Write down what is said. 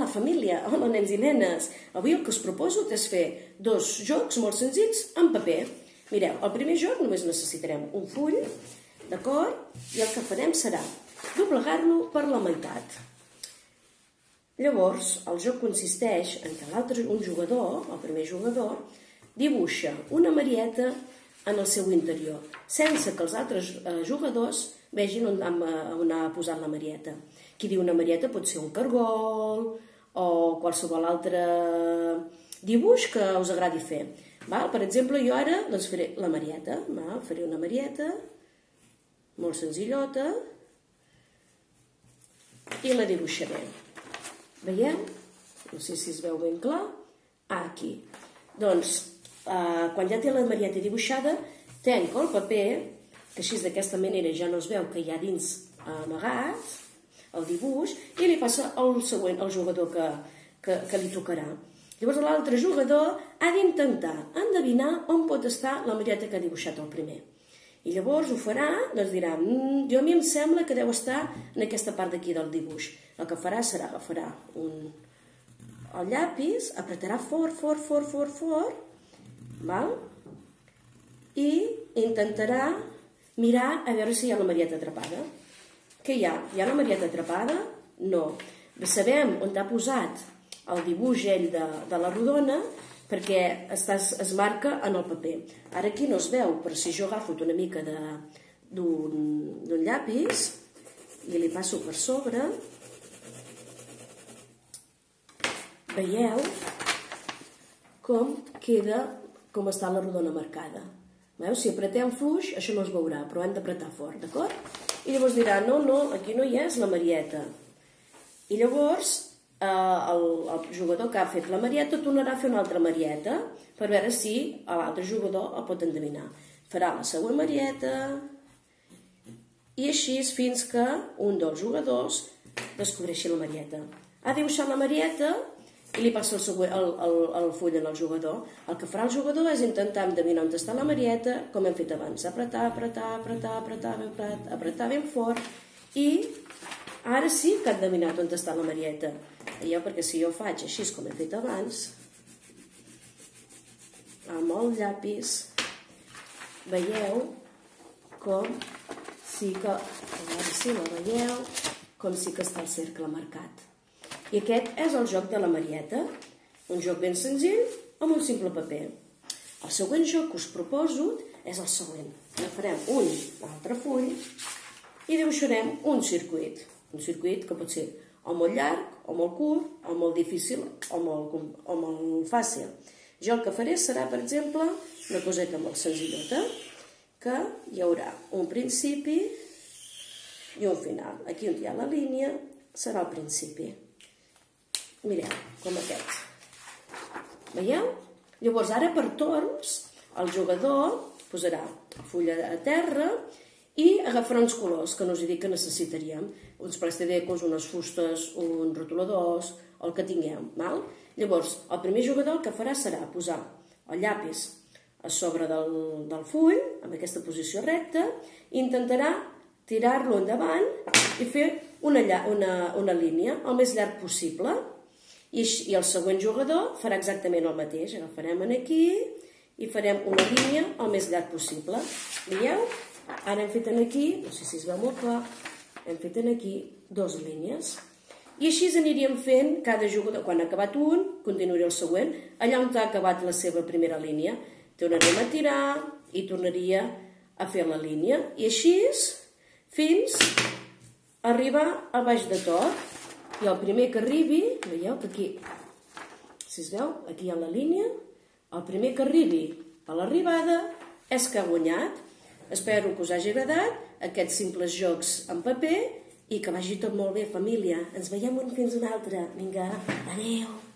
família, hola nens i nenes. Avui el que us proposo és fer dos jocs molt senzills en paper. Mireu, el primer joc només necessitarem un full, d'acord? I el que farem serà doblegar-lo per la meitat. Llavors, el joc consisteix en que un jugador, el primer jugador, dibuixa una marieta en el seu interior, sense que els altres jugadors vegin on ha posat la marieta. Qui diu una marieta pot ser un cargol o qualsevol altre dibuix que us agradi fer. Per exemple, jo ara faré la marieta. Faré una marieta molt senzillota i la dibuixaré. Veieu? No sé si es veu ben clar. Aquí. Doncs, quan ja té la marieta dibuixada, tenc el paper, que així d'aquesta manera ja no es veu que hi ha dins amagat el dibuix, i li passa al següent, al jugador que li tocarà. Llavors l'altre jugador ha d'intentar endevinar on pot estar la marieta que ha dibuixat el primer. I llavors ho farà, doncs dirà, a mi em sembla que deu estar en aquesta part d'aquí del dibuix. El que farà serà agafarà el llapis, apretarà fort, fort, fort, fort, fort, i intentarà mirar a veure si hi ha la marieta atrapada. Què hi ha? Hi ha la marieta atrapada? No. Sabem on ha posat el dibuix ell de la rodona perquè es marca en el paper. Ara aquí no es veu, però si jo agafo una mica d'un llapis i li passo per sobre, veieu com queda, com està la rodona marcada. Si apretem fluix, això no es veurà, però hem d'apretar fort, d'acord? I llavors dirà, no, aquí no hi és la marieta. I llavors el jugador que ha fet la marieta tornarà a fer una altra marieta per veure si l'altre jugador el pot endevinar. Farà la següent marieta i així fins que un dels jugadors descobreixi la marieta. Ha dibuixat la marieta i li passa el full al jugador. El que farà el jugador és intentar endevinar on està la marieta, com hem fet abans. Apretar, apretar, apretar, apretar, apretar ben fort. I ara sí que ha endevinat on està la marieta. Veieu? Perquè si jo faig així com he fet abans, amb el llapis, veieu com sí que, a veure si la veieu, com sí que està el cercle marcat. I aquest és el joc de la marieta, un joc ben senzill amb un simple paper. El següent joc que us proposo és el següent. Agafarem un altre full i dibuixarem un circuit. Un circuit que pot ser o molt llarg, o molt curt, o molt difícil, o molt fàcil. Jo el que faré serà, per exemple, una coseta molt senzillota, que hi haurà un principi i un final. Aquí on hi ha la línia serà el principi. Mireu, com aquest. Veieu? Llavors, ara per torns, el jugador posarà la fulla a terra i agafarà uns colors que no us he dit que necessitaríem. Uns plastidecos, unes fustes, uns rotuladors, el que tinguem. Llavors, el primer jugador el que farà serà posar el llapis a sobre del full, amb aquesta posició recta, i intentarà tirar-lo endavant i fer una línia el més llarg possible. I el següent jugador farà exactament el mateix. Agafarem aquí i farem una línia el més llarg possible. Veieu? Ara hem fet aquí, no sé si es veu molt clar, hem fet aquí dues línies. I així aniríem fent cada jugador. Quan ha acabat un, continuaria el següent. Allà on ha acabat la seva primera línia, tornaríem a tirar i tornaria a fer la línia. I així fins a arribar a baix de tot. I el primer que arribi, veieu que aquí, si es veu, aquí hi ha la línia, el primer que arribi a l'arribada és que ha guanyat. Espero que us hagi agradat aquests simples jocs en paper i que vagi tot molt bé, família. Ens veiem un fins un altre. Vinga, adeu!